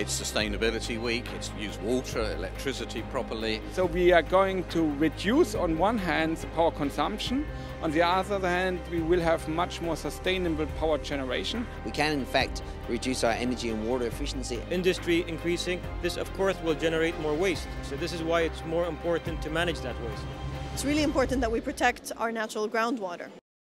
It's Sustainability Week, it's to use water, electricity properly. So we are going to reduce on one hand the power consumption, on the other hand we will have much more sustainable power generation. We can in fact reduce our energy and water efficiency. Industry increasing, this of course will generate more waste. So this is why it's more important to manage that waste. It's really important that we protect our natural groundwater.